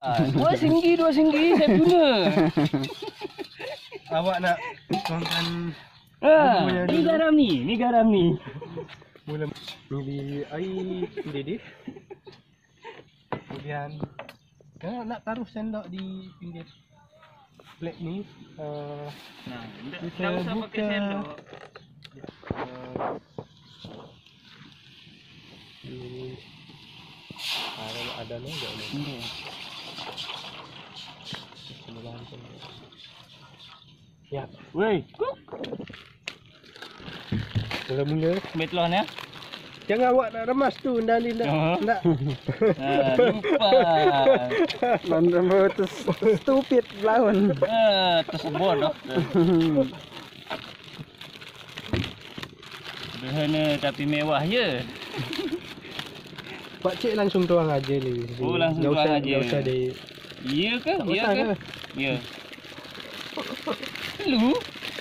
Dua singgi saya punya. Awak nak tuangkan Ni garam ni. mula ni air mendidih. Kemudian nak taruh sendok di pinggir plate ni. Nah, kita tak usah pakai buka. sendok. Ini ada ni enggak ni? Kemudian ya, Woi, mula-mula betlon ya. jangan awak nak remas tu Ndali nak. Lupa. Nanda terus stupid lawan. Terus bodoh. Sederhana tapi mewah je. Pak cik langsung tuang aja ni. Oh, langsung tuang aja. Enggak usah di. Iya ke? Tak Iya usah ke? ke? Ya. Lu?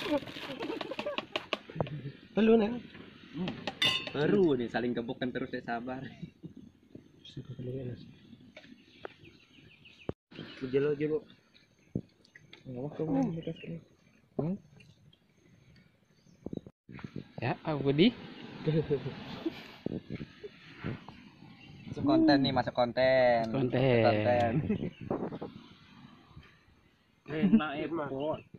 Perlu nak. Baru nih saling gebukan terus ya sabar. Jelo jelo. Ngawak kamu bekas ini. Ya, apa di? Masuk konten nih, masuk konten. Konten. Enak pot.